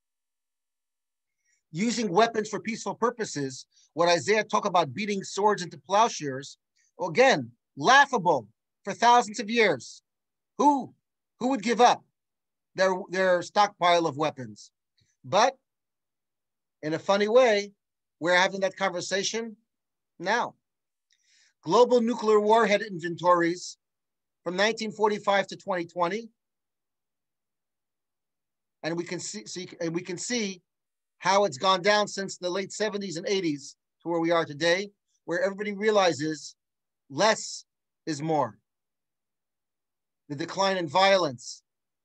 Speaker 1: Using weapons for peaceful purposes, what Isaiah talked about, beating swords into plowshares, again, laughable for thousands of years. Who would give up their stockpile of weapons? But in a funny way, we're having that conversation now. Global nuclear warhead inventories from 1945 to 2020, and we can see how it's gone down since the late 70s and 80s to where we are today, where everybody realizes less is more. The decline in violence,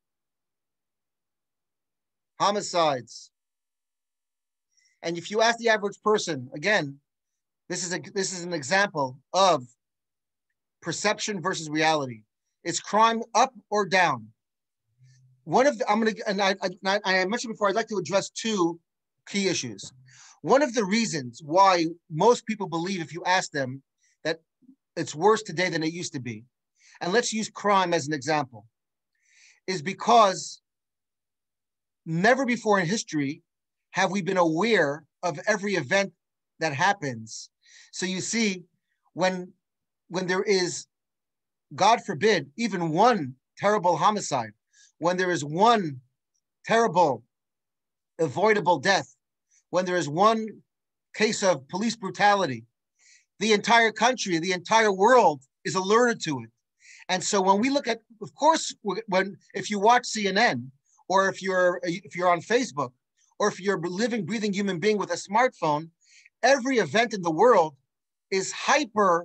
Speaker 1: homicides. And if you ask the average person, again, this is an example of perception versus reality. Is crime up or down? I mentioned before, I'd like to address 2 key issues. One of the reasons why most people believe, if you ask them, that it's worse today than it used to be, and let's use crime as an example, is because never before in history have we been aware of every event that happens. So you see, when there is, God forbid, even one terrible homicide, when there is one terrible avoidable death, when there is one case of police brutality, the entire country, the entire world is alerted to it. And so when we look at, of course, if you watch CNN, or if you're on Facebook, or if you're a living, breathing human being with a smartphone, every event in the world is hyper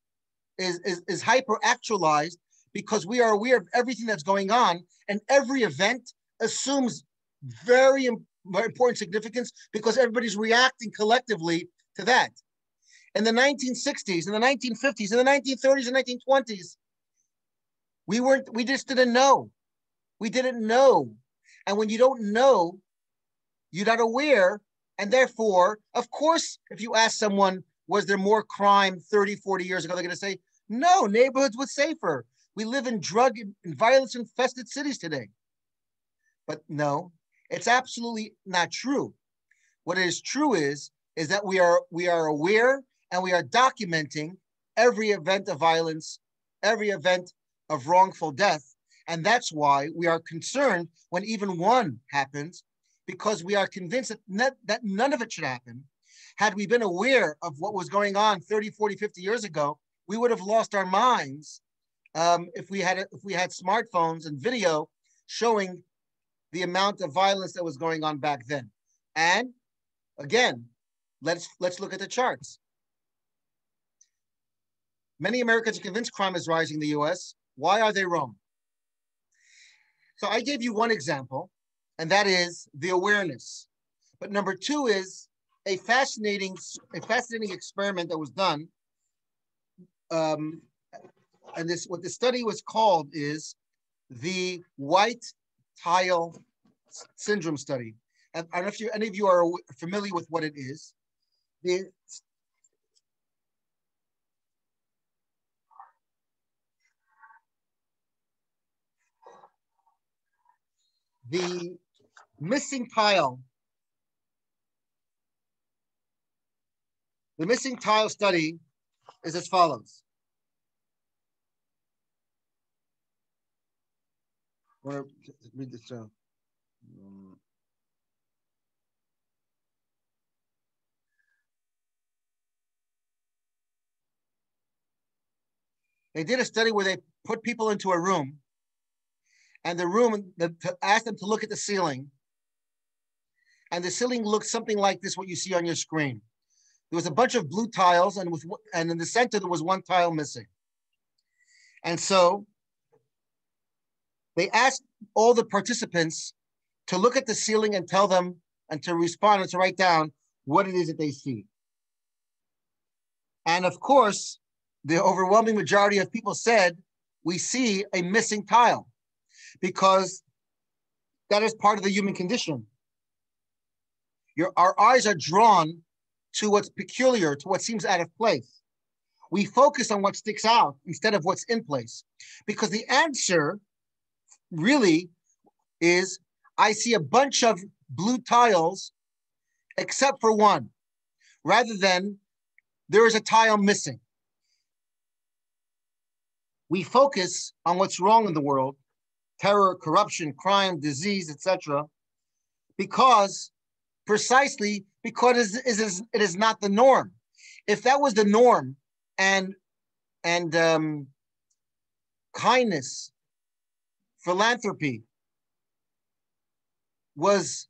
Speaker 1: actualized, because we are aware of everything that's going on, and every event assumes very important significance because everybody's reacting collectively to that. In the 1960s, in the 1950s, in the 1930s and 1920s, we just didn't know. We didn't know. And when you don't know, you're not aware. And therefore, of course, if you ask someone, was there more crime 30, 40 years ago, they're going to say, no, neighborhoods were safer. We live in drug and violence infested cities today. But no, it's absolutely not true. What is true is that we are aware, and we are documenting every event of violence, every event of wrongful death. And that's why we are concerned when even one happens, because we are convinced that none of it should happen. Had we been aware of what was going on 30, 40, 50 years ago, we would have lost our minds if we had smartphones and video showing the amount of violence that was going on back then. And again, let's look at the charts. Many Americans are convinced crime is rising in the US. Why are they wrong? So I gave you one example, and that is the awareness. But number 2 is a fascinating experiment that was done. And what the study was called is the white tile syndrome study. And I don't know if any of you are familiar with what it is. The missing tile. The missing tile study is as follows. I want to read this down. They did a study where they put people into a room, and the room asked them to look at the ceiling, and the ceiling looked something like this, what you see on your screen. There was a bunch of blue tiles, and in the center there was one tile missing. And so they asked all the participants to look at the ceiling and tell them, and to respond and to write down what it is that they see. And of course, the overwhelming majority of people said, we see a missing tile, because that is part of the human condition. Our eyes are drawn to what's peculiar, to what seems out of place. We focus on what sticks out instead of what's in place, because the answer really is, I see a bunch of blue tiles except for one, rather than there is a tile missing. We focus on what's wrong in the world, terror, corruption, crime, disease, etc., precisely because it is not the norm. If that was the norm, and kindness, philanthropy was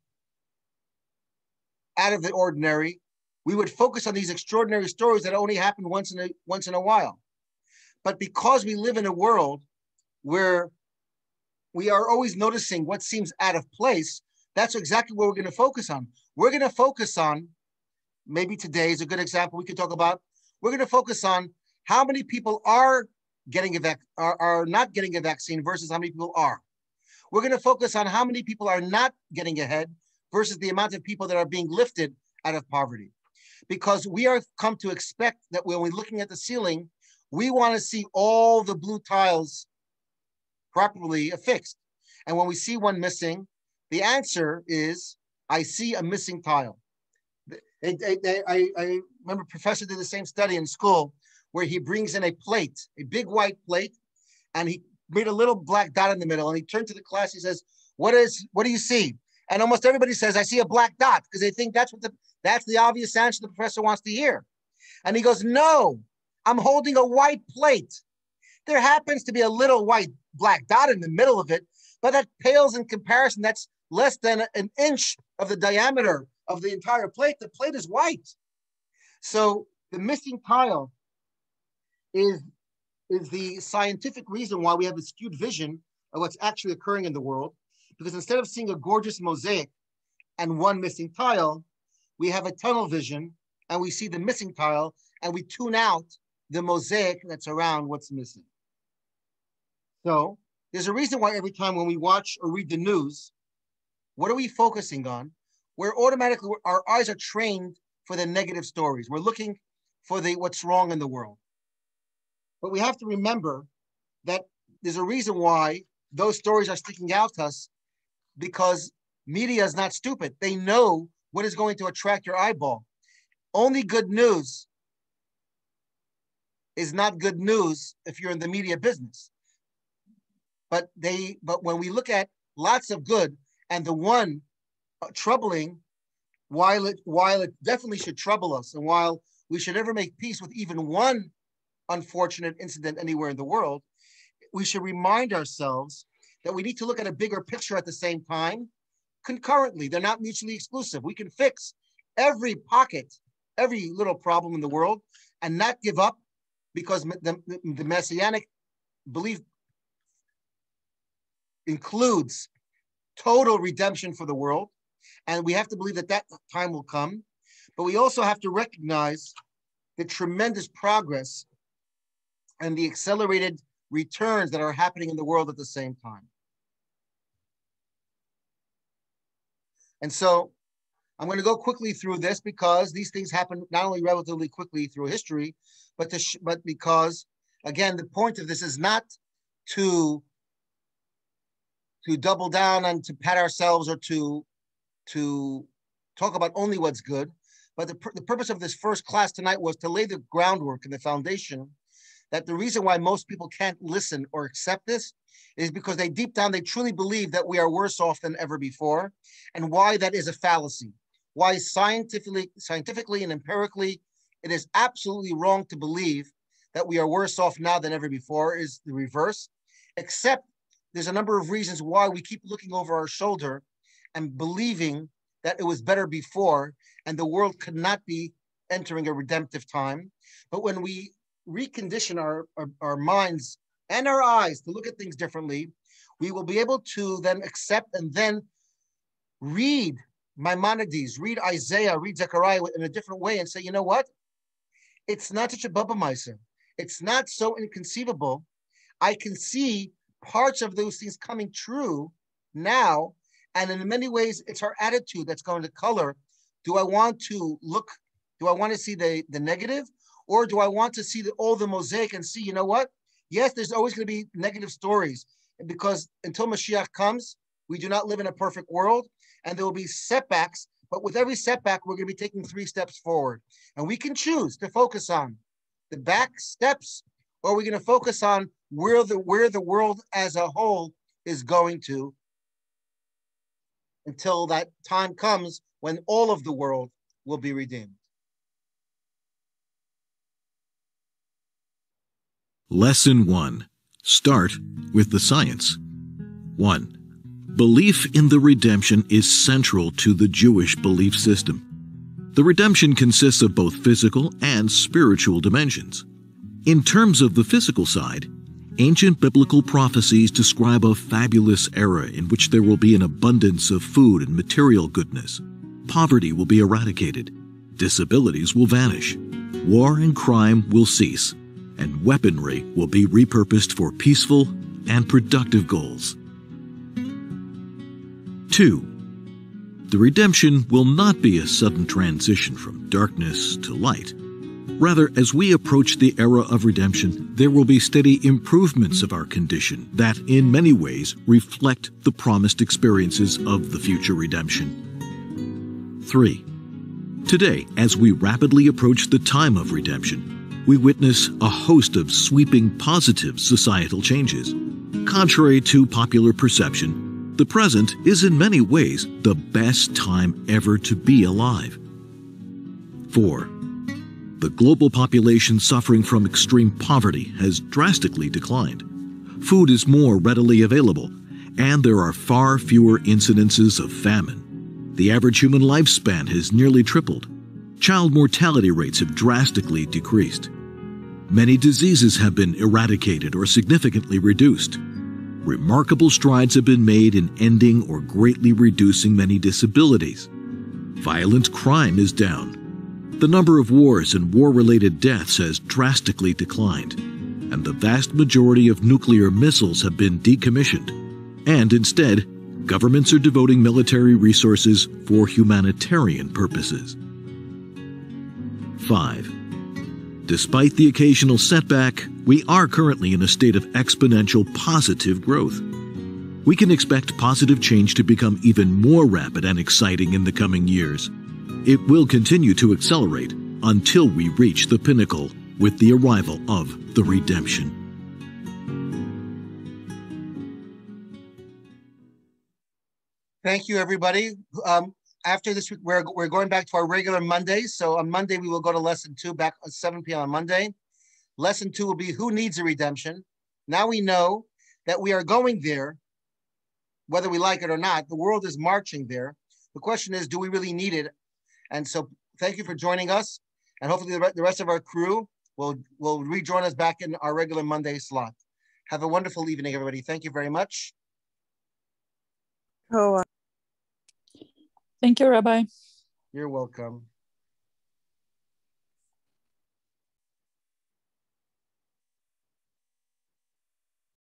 Speaker 1: out of the ordinary, we would focus on these extraordinary stories that only happen once in a while. But because we live in a world where we are always noticing what seems out of place, that's exactly what we're going to focus on. We're going to focus on, maybe today is a good example we could talk about, we're going to focus on how many people are not getting a vaccine versus how many people are. We're going to focus on how many people are not getting ahead versus the amount of people that are being lifted out of poverty. Because we are come to expect that when we're looking at the ceiling, we want to see all the blue tiles properly affixed. And when we see one missing, the answer is, I see a missing tile. I remember a professor did the same study in school where he brings in a plate, a big white plate, and he made a little black dot in the middle, and he turned to the class, he says, what do you see? And almost everybody says, I see a black dot, because they think that's the obvious answer the professor wants to hear. And he goes, no, I'm holding a white plate. There happens to be a little white black dot in the middle of it, but that pales in comparison. That's less than an inch of the diameter of the entire plate. The plate is white. So the missing tile is the scientific reason why we have a skewed vision of what's actually occurring in the world. Because instead of seeing a gorgeous mosaic and one missing tile, we have a tunnel vision and we see the missing tile and we tune out the mosaic that's around what's missing. So there's a reason why every time when we watch or read the news, what are we focusing on? We're automatically, our eyes are trained for the negative stories. We're looking for what's wrong in the world. But we have to remember that there's a reason why those stories are sticking out to us, because media is not stupid. They know what is going to attract your eyeball. Only good news is not good news if you're in the media business. But when we look at lots of good and the one troubling, while it definitely should trouble us, and while we should never make peace with even one unfortunate incident anywhere in the world, we should remind ourselves that we need to look at a bigger picture at the same time, concurrently. They're not mutually exclusive. We can fix every pocket, every little problem in the world, and not give up, because the Messianic belief includes total redemption for the world, and we have to believe that that time will come. But we also have to recognize the tremendous progress and the accelerated returns that are happening in the world at the same time. And so I'm going to go quickly through this because these things happen not only relatively quickly through history, but because, again, the point of this is not to double down and to pat ourselves or to talk about only what's good. But the purpose of this first class tonight was to lay the groundwork and the foundation that the reason why most people can't listen or accept this is because deep down, they truly believe that we are worse off than ever before, and why that is a fallacy. Why scientifically and empirically, it is absolutely wrong to believe that we are worse off now than ever before is the reverse, except there's a number of reasons why we keep looking over our shoulder and believing that it was better before and the world could not be entering a redemptive time. But when we recondition our minds and our eyes to look at things differently, we will be able to then accept and then read Maimonides, read Isaiah, read Zechariah in a different way and say, you know what? It's not such a Baba Meiser. It's not so inconceivable. I can see parts of those things coming true now. And in many ways, it's our attitude that's going to color. Do I want to see the negative? Or do I want to see all the mosaic and see, you know what? Yes, there's always going to be negative stories. And because until Mashiach comes, we do not live in a perfect world. And there will be setbacks. But with every setback, we're going to be taking 3 steps forward. And we can choose to focus on the back steps, or we're going to focus on where the world as a whole is going to until that time comes when all of the world will be redeemed.
Speaker 4: Lesson 1. Start with the science. 1. Belief in the redemption is central to the Jewish belief system. The redemption consists of both physical and spiritual dimensions. In terms of the physical side, ancient biblical prophecies describe a fabulous era in which there will be an abundance of food and material goodness. Poverty will be eradicated, disabilities will vanish, war and crime will cease, and weaponry will be repurposed for peaceful and productive goals. 2. The redemption will not be a sudden transition from darkness to light. Rather, as we approach the era of redemption, there will be steady improvements of our condition that, in many ways, reflect the promised experiences of the future redemption. 3. Today, as we rapidly approach the time of redemption, we witness a host of sweeping positive societal changes. Contrary to popular perception, the present is in many ways the best time ever to be alive. 4. The global population suffering from extreme poverty has drastically declined. Food is more readily available, and there are far fewer incidences of famine. The average human lifespan has nearly tripled. Child mortality rates have drastically decreased. Many diseases have been eradicated or significantly reduced. Remarkable strides have been made in ending or greatly reducing many disabilities. Violent crime is down. The number of wars and war-related deaths has drastically declined, and the vast majority of nuclear missiles have been decommissioned. And instead, governments are devoting military resources for humanitarian purposes. 5. Despite the occasional setback, we are currently in a state of exponential positive growth. We can expect positive change to become even more rapid and exciting in the coming years. It will continue to accelerate until we reach the pinnacle with the arrival of the redemption.
Speaker 1: Thank you, everybody. After this week, we're going back to our regular Mondays. So on Monday, we will go to lesson 2 back at 7 p.m. on Monday. Lesson 2 will be who needs a redemption. Now we know that we are going there, whether we like it or not. The world is marching there. The question is, do we really need it? And so thank you for joining us. And hopefully the rest of our crew will rejoin us back in our regular Monday slot. Have a wonderful evening, everybody. Thank you very much.
Speaker 19: Thank you, Rabbi.
Speaker 1: You're welcome.